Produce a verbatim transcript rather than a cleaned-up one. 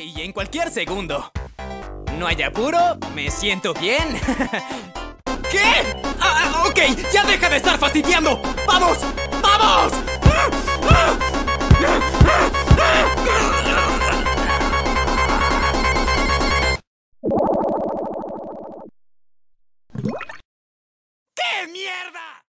y en cualquier segundo. No hay apuro, me siento bien. ¿Qué? Ah, ah, ok, ya deja de estar fastidiando. ¡Vamos! ¡Vamos! ¡Qué mierda!